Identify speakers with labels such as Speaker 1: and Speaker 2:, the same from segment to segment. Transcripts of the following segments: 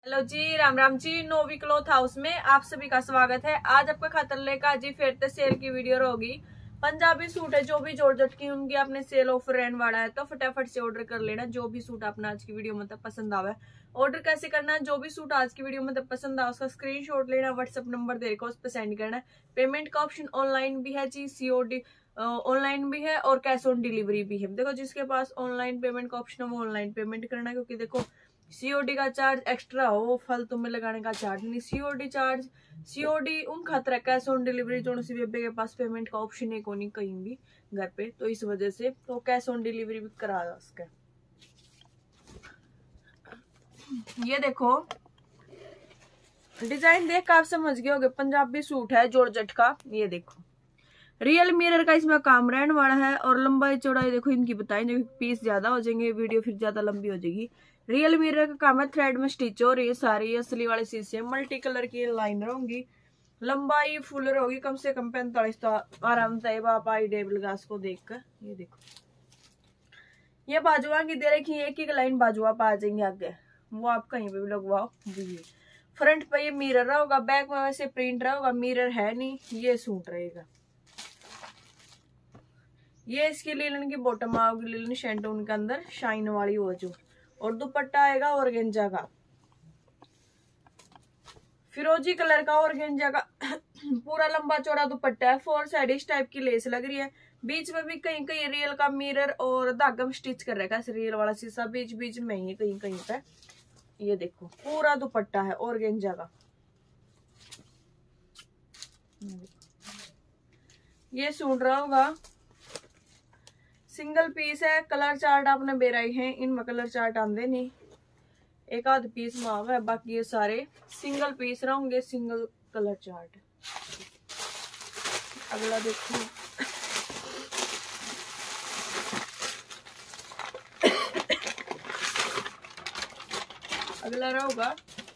Speaker 1: Hello ji, Ram Ram ji. Novi cloth house में आप सभी का स्वागत है। आज आपका खातर लेकर जी फिर से सेल की वीडियो होगी। पंजाबी सूट है जो भी जॉर्जेट की उनकी आपने सेल ऑफर रहने वाला है, तो फटाफट से ऑर्डर कर लेना। जो भी सूट आपने आज की वीडियो में पसंद आवे, ऑर्डर कैसे करना है, जो भी सूट आज की वीडियो में पसंद आ उसका स्क्रीनशॉट लेना, व्हाट्सएप नंबर दे रखा उस पर सेंड करना है। पेमेंट का ऑप्शन ऑनलाइन भी है जी, सीओडी ऑनलाइन भी है और कैश ऑन डिलीवरी भी है। देखो जिसके पास ऑनलाइन पेमेंट का ऑप्शन है वो ऑनलाइन पेमेंट करना है, क्योंकि देखो सीओडी का चार्ज एक्स्ट्रा हो, फालतू में लगाने का चार्ज नहीं। सीओडी उन खतरा, कैश ऑन डिलीवरी जो बेबे के पास पेमेंट का ऑप्शन है कोनी कहीं भी घर पे, तो इस वजह से तो कैश ऑन डिलीवरी भी करा उसका। ये देखो डिजाइन देख आप समझ गए होगे, पंजाबी सूट है जॉर्जेट का। ये देखो रियल मिरर का इसमें काम रहने वाला है, और लंबाई चौड़ाई देखो इनकी बताएंगे, पीस ज्यादा हो जाएंगे, वीडियो फिर ज्यादा लंबी हो जाएगी। रियल मिरर का काम है, थ्रेड में स्टिच हो रही है सारी, असली वाले शीशे, मल्टी कलर की लाइनर होंगी, लंबाई फुलर होगी कम से कम 45। तो आराम से आप आई डेबल गास को देखकर ये देखो, ये बाजुआ की दे रखी, एक एक लाइन बाजुआ पा जाएंगे आगे, वो आप कहीं पे भी लगवाओ जी। फ्रंट पे ये मिरर होगा, बैक में वैसे प्रिंट रहेगा, मिरर है नहीं, ये सूट रहेगा। ये इसकी लीलन की बॉटम आओगी, लीलन शेंटून के अंदर शाइन वाली हो जो, और दुपट्टा आएगा ऑर्गेंजा का, फिरोजी कलर का ऑर्गेंजा का पूरा लंबा चौड़ा दुपट्टा है। 4 साइड इस टाइप की लेस लग रही है, बीच में भी कहीं कहीं रियल का मिरर और धागा में स्टिच कर रखा है, रियल वाला शीशा बीच बीच में ही कहीं कहीं पे। ये देखो पूरा दुपट्टा है ऑर्गेंजा का। ये सूट रहा होगा, सिंगल पीस है। कलर चार्ट आपने बेराई है, इनमें कलर चार्ट आंदे नहीं, एक आध पीस मांग है, बाकी ये सारे सिंगल पीस रहेंगे, सिंगल कलर चार्ट। अगला देखो, अगला रहेगा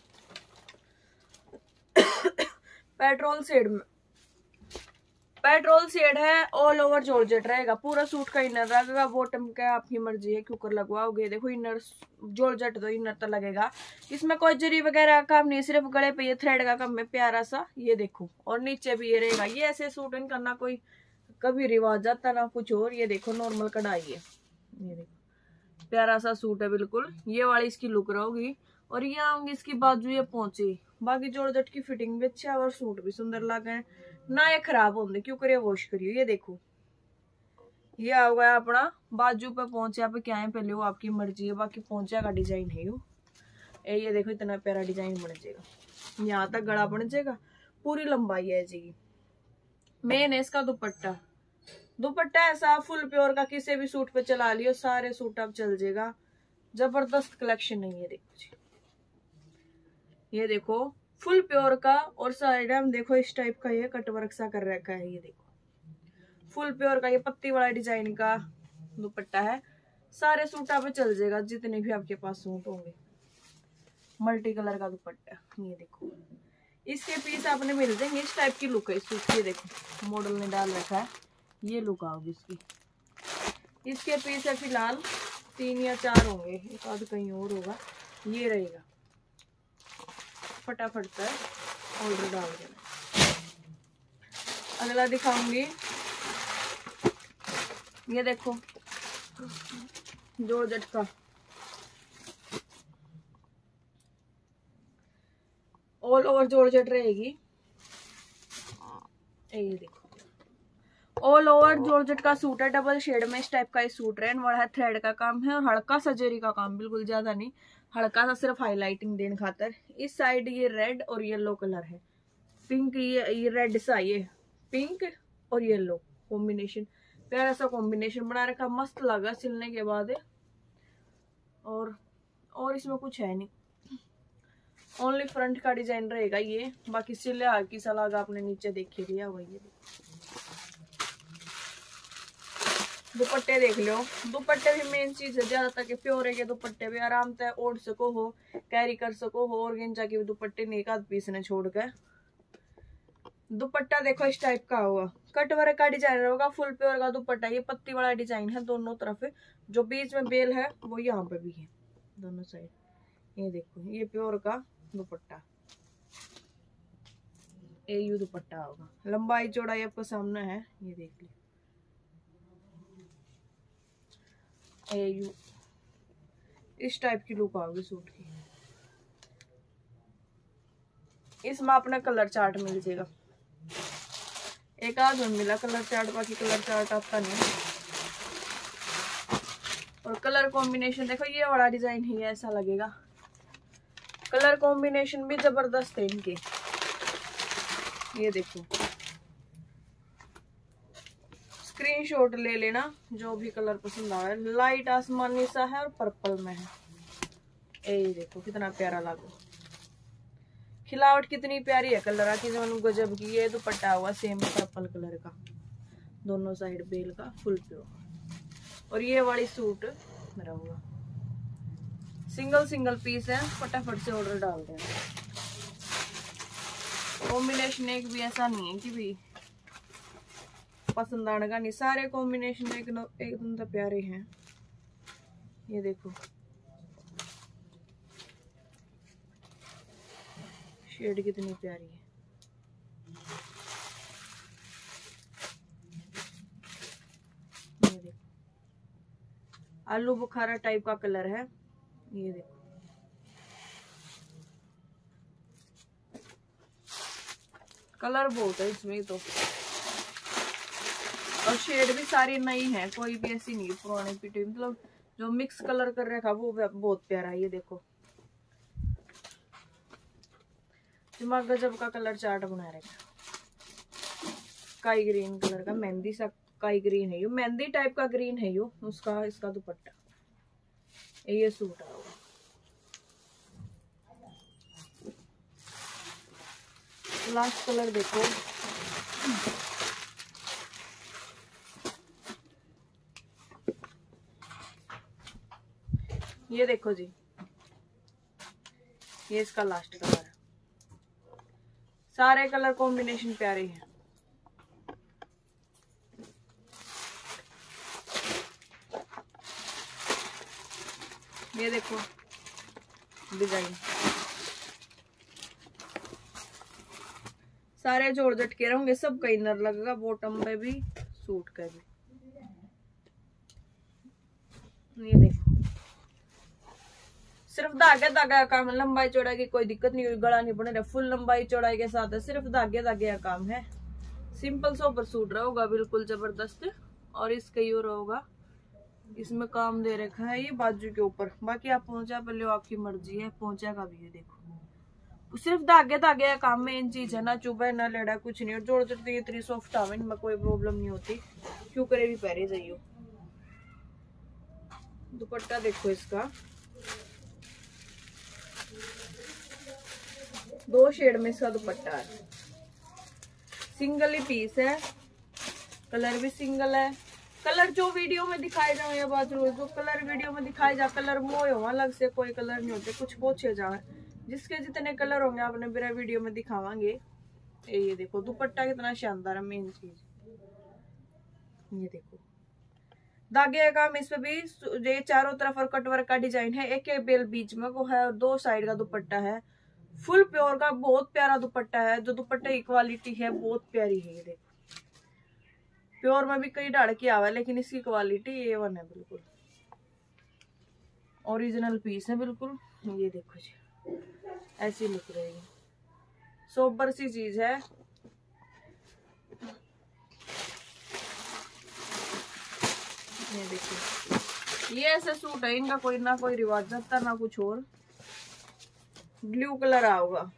Speaker 1: पेट्रोल शेड में, पेट्रोल शेड है, ऑल ओवर जॉर्जेट रहेगा। पूरा सूट का इनर रहेगा, बॉटम का आपकी मर्जी है, कुकर लगवाओगे। देखो इनर जॉर्जेट तो इनर तो लगेगा, इसमें कोई जरी वगैरह का काम नहीं, सिर्फ गले पे ये थ्रेड का काम है प्यारा सा। ये देखो और नीचे भी ये रहेगा। ये ऐसे सूट इन करना कोई कभी रिवाज आता ना कुछ और। ये देखो नॉर्मल कढ़ाई है, ये देखो प्यारा सा सूट है बिल्कुल। ये वाली इसकी लुक रहेगी, और ये आऊंगी इसकी बाजू ये पहुंची। बाकी जॉर्जेट की फिटिंग भी अच्छा है और सूट भी सुंदर लगे ना, ये खराब होंगे क्यों करिए, वॉश करिए। ये देखो ये आ गया अपना बाजू पे पहुंचे पे, क्या है पहले वो आपकी मर्जी है, बाकी पहुंचा का डिजाइन है ये देखो इतना प्यारा डिजाइन बन जाएगा, यहाँ तक गला बन जाएगा, पूरी लंबाई है जी। मेन है इसका दुपट्टा, दुपट्टा ऐसा फुल प्योर का, किसी भी सूट पे चला लियो, सारे सूट अब चल जाएगा। जबरदस्त कलेक्शन है ये देखो जी, ये देखो फुल प्योर का, और साइड में देखो इस टाइप का ये कटवर्क सा कर रखा है। ये देखो फुल प्योर का ये पत्ती वाला डिजाइन का दुपट्टा है, सारे सूट पे चल जाएगा जितने भी आपके पास सूट होंगे। मल्टी कलर का दुपट्टा, ये देखो इसके पीस आपने मिल जाएंगे, इस टाइप की लुक है इस सूट की। देखो मॉडल ने डाल रखा है, ये लुक आओगी इसकी। इसके पीस है फिलहाल 3 या 4 होंगे, एक आध कहीं और होगा। ये रहेगा, फटाफट से ऑर्डर डाल देना। अगला दिखाऊंगी, ये देखो जॉर्जेट का ऑल ओवर जॉर्जेट रहेगी। ये देखो ऑल ओवर जॉर्जेट का सूट है, डबल शेड में इस टाइप का ये सूट रहने वाला है। थ्रेड का काम है और हल्का सा जरी का काम, बिल्कुल ज्यादा नहीं, हल्का सा सिर्फ हाईलाइटिंग देने खातर। इस साइड ये रेड और येलो कलर है, पिंक, ये रेड सा, ये पिंक और येलो कॉम्बिनेशन, प्यारा सा कॉम्बिनेशन बना रखा, मस्त लगा सिलने के बाद। और इसमें कुछ है नहीं, ओनली फ्रंट का डिजाइन रहेगा ये, बाकी सिले हल्की सा लगा आपने नीचे देख लिया वही। दुपट्टे देख लो, दुपट्टे भी मेन चीज है, ज्यादातर के प्योर है के दुपट्टे भी आराम से ओढ़ सको हो, कैरी कर सको हो। ऑर्गेंजा के भी दुपट्टे नहीं, एक आध पीस ने छोड़कर। दुपट्टा देखो इस टाइप का हुआ, कट वर्क का डिजाइन होगा, फुल प्योर का दुपट्टा। ये पत्ती वाला डिजाइन है दोनों तरफ, जो बीच में बेल है वो यहाँ पे भी है दोनों साइड। ये देखो ये प्योर का दुपट्टा, एयू दुपट्टा होगा। लंबाई चौड़ाई आपको सामने है, ये देख लीजिए। एयू इस टाइप की लुक आओगी सूट की। इसमें अपना कलर चार्ट मिल जाएगा, एक आध मिला कलर चार्ट, बाकी कलर चार्ट आपका नहीं। और कलर कॉम्बिनेशन देखो, ये वाला डिजाइन ही ऐसा लगेगा, कलर कॉम्बिनेशन भी जबरदस्त है इनके। ये देखो, स्क्रीनशॉट ले लेना जो भी कलर पसंद आ रहा है। लाइट आसमानी सा है और पर्पल में है। ये देखो कितना प्यारा लगा, खिलावट कितनी प्यारी है कलर की, जो गजब की। ये दुपट्टा हुआ सेम पर्पल कलर का, दोनों साइड बेल का फुल प्योर। और ये वाली सूट मेरा हुआ, सिंगल सिंगल पीस है, फटाफट से ऑर्डर डाल दें। कॉम्बिनेशन एक भी ऐसा नहीं है कि भी पसंद आने का नहीं, सारे कॉम्बिनेशन एकदम तो प्यारे हैं। ये देखो शेड कितनी प्यारी है। ये देखो आलू बुखारा टाइप का कलर है। ये देखो कलर बहुत है इसमें तो, और शेड भी सारी नई है, कोई भी ऐसी नहीं पुरानी पिटी। मतलब जो मिक्स कलर कर रखा वो बहुत प्यारा है। ये देखो दिमाग गजब का कलर चार्ट बना रखा, स्काई ग्रीन कलर का, मेहंदी सा स्काई ग्रीन है, यो मेहंदी टाइप का ग्रीन है यो उसका। इसका दुपट्टा, ये सूट आओगा। लास्ट कलर देखो, ये देखो जी, ये इसका लास्ट कलर है। सारे कलर कॉम्बिनेशन प्यारे हैं। ये देखो डिजाइन, सारे जोड़ जट के रहेंगे, सब का इनर लगेगा, बॉटम पे भी, सूट का भी। ये देखो सिर्फ धागे धागे का काम, लंबाई चौड़ाई की कोई दिक्कत नहीं, गला नहीं बने रहा, फुल लंबाई चौड़ाई के साथ है, सिर्फ धागे धागे का काम है। सिंपल सोबर सूट रहेगा, बिल्कुल जबरदस्त। और इसका ये रहेगा, इसमें काम दे रखा है ये बाजू के ऊपर, बाकी आप पहुंचा पर लो, आपकी मर्जी है, पहुंचा का भी है। देखो सिर्फ धागे धागे का काम मेन चीज है, ना चुभा ना लेड़ा कुछ नहीं। और जोड़ जोड़ते इतनी सॉफ्ट आवे, इनमें कोई प्रॉब्लम नहीं होती, क्यों करे भी पहरे जाइयो। दुपट्टा देखो इसका, 2 शेड में इसका दुपट्टा है, सिंगल ही पीस है, कलर भी सिंगल है। कलर जो वीडियो में दिखाए जाए या बात रो, जो कलर वीडियो में दिखाए जा कलर मोए हो, अलग से कोई कलर नहीं होते, कुछ पूछे जाए। जिसके जितने कलर होंगे आपने मेरा वीडियो में दिखावांगे। ये देखो दुपट्टा कितना शानदार है, मेन चीज ये देखो धागे का काम इस पे भी, ये चारों तरफ और कटवर्क का डिजाइन है, एक एक बेल बीच में को है और 2 साइड का दुपट्टा है, फुल प्योर का बहुत प्यारा दुपट्टा है। जो दुपट्टे की क्वालिटी है बहुत प्यारी है। ये देखो प्योर में भी कई डाड़ की आवा है, लेकिन इसकी क्वालिटी A1 है, बिल्कुल ओरिजिनल पीस है बिल्कुल। ये देखो जी ऐसी लुक रहेगी, सोबर सी चीज है। ये देखिए ये ऐसे सूट है, इनका कोई ना कोई रिवाज जाता ना कुछ और। ब्लू कलर आओगा,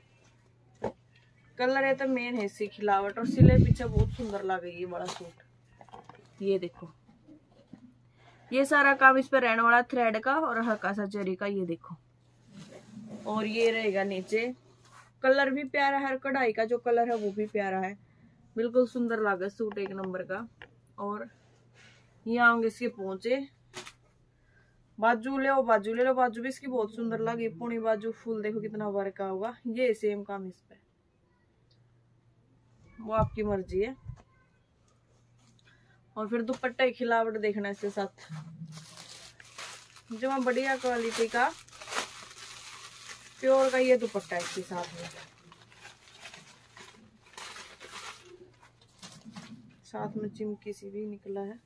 Speaker 1: कलर है तो मेन है इसकी खिलावट, और सिले पीछे बहुत सुंदर लगेगी ये बड़ा सूट। ये देखो ये सारा काम इस पे रहने वाला थ्रेड का और हल्का सा जरी का। ये देखो और ये रहेगा नीचे, कलर भी प्यारा है, कढ़ाई का जो कलर है वो भी प्यारा है, बिल्कुल सुंदर लगा सूट, एक नंबर का। और यहाँ होंगे इसके पोंचे, बाजू ले लो, बाजू ले लो, बाजू भी इसकी बहुत सुंदर लगी, पूरी बाजू फुल देखो कितना वर्क होगा। ये सेम काम इस पे, वो आपकी मर्जी है। और फिर दुपट्टा की खिलावट देखना इसके साथ, जो बढ़िया क्वालिटी का प्योर का ये दुपट्टा इसके साथ में, साथ में चिमकी सी भी निकला है।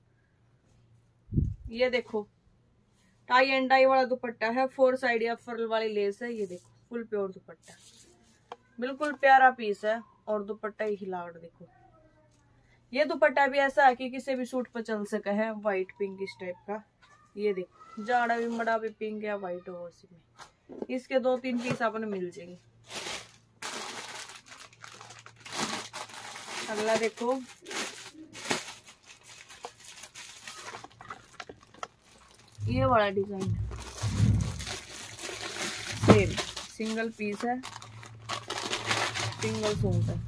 Speaker 1: ये देखो टाई एंड डाई वाला दुपट्टा है, 4 साइड या फर्ल वाली लेस है। ये देखो फुल प्योर दुपट्टा, बिल्कुल प्यारा पीस है। और दुपट्टा ही हिलावट देखो। ये दुपट्टा भी ऐसा है कि किसी भी सूट पर चल सका है, व्हाइट पिंक इस टाइप का। ये देखो जाड़ा भी मड़ा भी पिंक या व्हाइट हो, उसी में इसके 2-3 पीस अपन मिल जाएंगे। अगला देखो, ये वाला डिजाइन है, सेम सिंगल पीस है, सिंगल सूट है।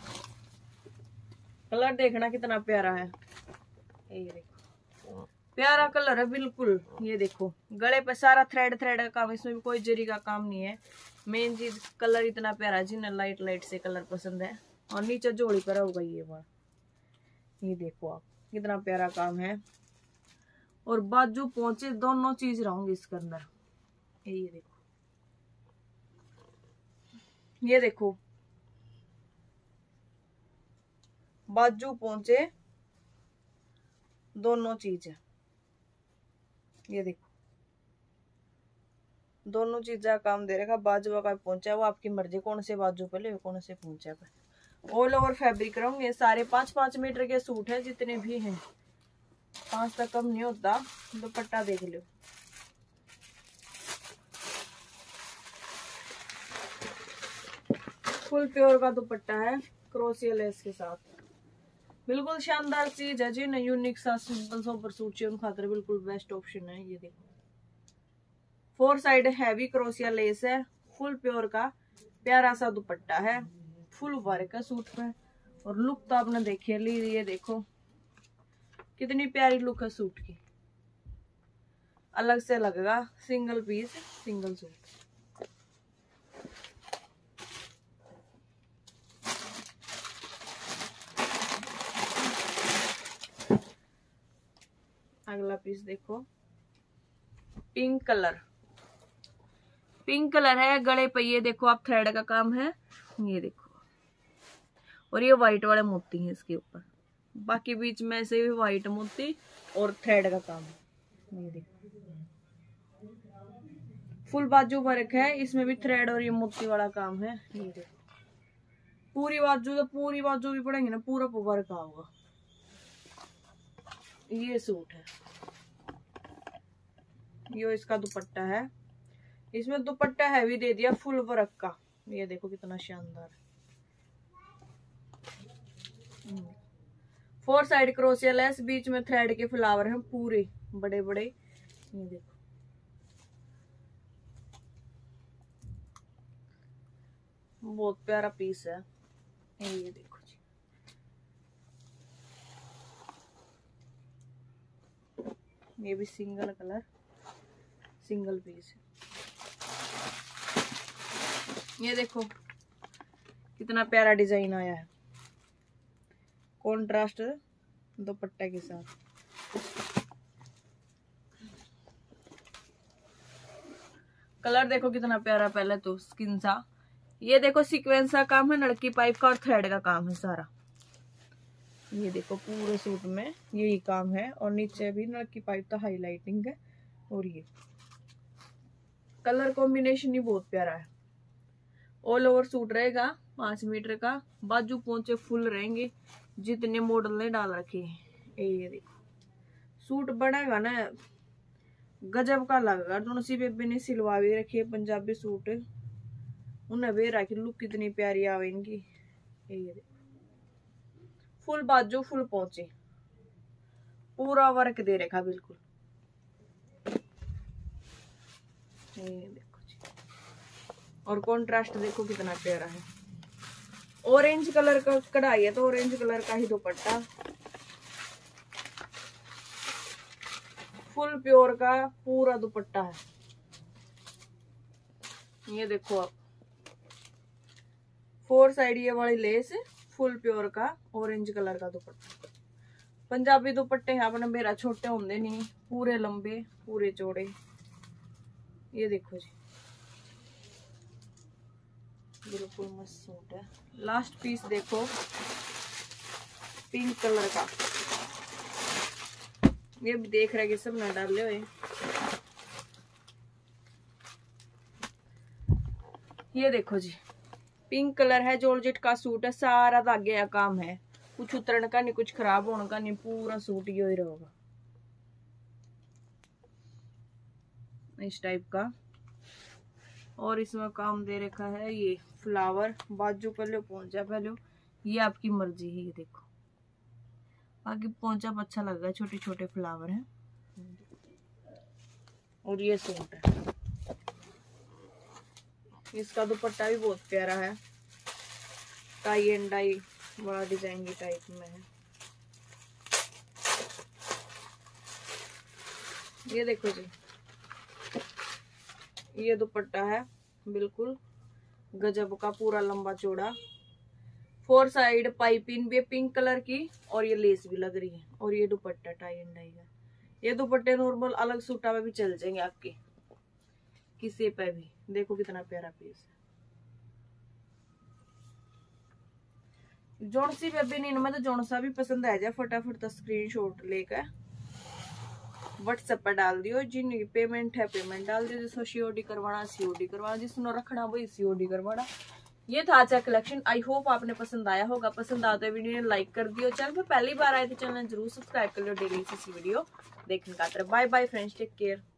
Speaker 1: कलर देखना कितना प्यारा है, ये देखो प्यारा कलर है बिल्कुल। ये देखो गले पे सारा थ्रेड का काम, इसमें भी कोई जरी का काम नहीं है। मेन चीज कलर इतना प्यारा है, जिन्हें लाइट लाइट से कलर पसंद है। और नीचे जोड़ी पर होगा ये वाला, ये देखो आप कितना प्यारा काम है। और बाजू पहुंचे दोनों चीज रहूंगी इसके अंदर। ये देखो, ये देखो बाजू पहुंचे दोनों चीज है। ये देखो दोनों चीज का काम दे रखा। बाजू का पहुंचा वो आपकी मर्जी, कौन से बाजू पे ले, कौन से पहुंचा पे। ऑल ओवर फैब्रिक रहूंगे। सारे 5-5 मीटर के सूट है, जितने भी हैं 5 तक कम नहीं होता। दुपट्टा देख लो, फुल प्योर का दुपट्टा है, क्रोशिया लेस के साथ। बिल्कुल शानदार चीज है। जिन्हें यूनिक सा सिंपल सोबर सूट चाहिए उन खातिर बिल्कुल बेस्ट ऑप्शन है। ये देखो 4 साइड हैवी क्रोशिया लेस है, फुल प्योर का प्यारा सा दुपट्टा है, फुल वर्क है सूट पे। और लुक तो आपने देखी ली। ये देखो कितनी प्यारी लुक है सूट की, अलग से लगेगा। Single piece single suit. अगला पीस देखो, पिंक कलर, पिंक कलर है। गले पे ये देखो आप थ्रेड का काम है, ये देखो। और ये व्हाइट वाले मोती हैं इसके ऊपर, बाकी बीच में से भी व्हाइट मोती और थ्रेड का काम है। ये देखो फुल बाजू वर्क है, इसमें भी थ्रेड और ये मोती वाला काम है। ये देखो पूरी बाजू, तो पूरी बाजू भी पड़ेंगे ना, पूरा वर्क होगा। ये सूट है, ये इसका दुपट्टा है। इसमें दुपट्टा हैवी दे दिया फुल वर्क का। ये देखो कितना शानदार है। 4 साइड क्रोशिया लेस, बीच में थ्रेड के फ्लावर हैं पूरे बड़े बड़े। ये देखो बहुत प्यारा पीस है। ये देखो जी, ये भी सिंगल कलर सिंगल पीस है। ये देखो कितना प्यारा डिजाइन आया है, कॉन्ट्रास्ट दुपट्टे के साथ। कलर देखो कितना प्यारा, पहले तो स्किन सा। ये देखो सीक्वेंस का काम है, लड़की पाइप का और थ्रेड का काम है सारा। ये देखो पूरे सूट में यही काम है। और नीचे भी लड़की पाइप का हाईलाइटिंग है। और ये कलर कॉम्बिनेशन ही बहुत प्यारा है। ऑल ओवर सूट रहेगा 5 मीटर का, बाजू पहुंचे फुल रहेंगे, जितने मॉडल ने डाल रखे हैं। ये देखो सूट बनेगा ना गजब का लगेगा। दोनों सी बेबी ने सिलवा भी रखी है पंजाबी सूट, उन्हें भी रखी लुक कितनी प्यारी आवे इनकी। ये देखो फुल बाजू फुल पहुंचे, पूरा वर्क दे रखा बिल्कुल। ये देखो जी, और कॉन्ट्रास्ट देखो कितना प्यारा है। ऑरेंज कलर का कढ़ाई है, तो ऑरेंज कलर का ही दुपट्टा, फुल प्योर का पूरा दुपट्टा है। ये देखो आप 4 साइड ये वाली लेस, फुल प्योर का ऑरेंज कलर का दुपट्टा। पंजाबी दुपट्टे हैं अपने मेरा छोटे होंगे नहीं, पूरे लंबे पूरे चौड़े। ये देखो जी बिल्कुल मस्त सूट है। लास्ट पीस देखो पिंक कलर का, ये भी देख रहे कि सब ना डाले हुए। ये देखो जी पिंक कलर है, जॉर्जेट का सूट है, सारा धागे का काम है, कुछ उतरने का नहीं, कुछ खराब होने का नहीं, पूरा सूट ये ही रहेगा इस टाइप का। और इसमें काम दे रखा है ये फ्लावर, बाजू पहले पहुंचा पहले, ये आपकी मर्जी है। ये देखो बाकी पहुंचा अच्छा लग रहा है, छोटे छोटे फ्लावर हैं। और ये सूट है, इसका दुपट्टा भी बहुत प्यारा है, टाई एंड डाई बड़ा डिजाइन की टाइप में है। ये देखो जी ये दुपट्टा है बिल्कुल गजब का, पूरा लंबा चौड़ा, 4 साइड पाइपिंग भी पिंक कलर की, और ये लेस भी लग रही है। और ये दुपट्टा टाई एंड डाई का। ये दुपट्टे नॉर्मल अलग सूटा में भी चल जाएंगे आपके, किसी पे भी। देखो कितना प्यारा पीस है। जोनसी पे भी नहीं, मैं तो जोनसा भी पसंद आ जाए फटाफट तो स्क्रीनशॉट लेकर व्हाट्सएप पर डाल दियो। जिन पेमेंट है पेमेंट डाल दियो, जिसको सीओडी करवाना सीओडी करवाना, जिसको रखना वही सीओडी करवाना। ये था आज का कलेक्शन। आई होप आपने पसंद आया होगा। पसंद आता वीडियो ने लाइक कर दियो। चैनल पर पहली बार आए तो चैनल जरूर सब्सक्राइब कर लो डेली इसी वीडियो देखने का। Bye bye friends, take care.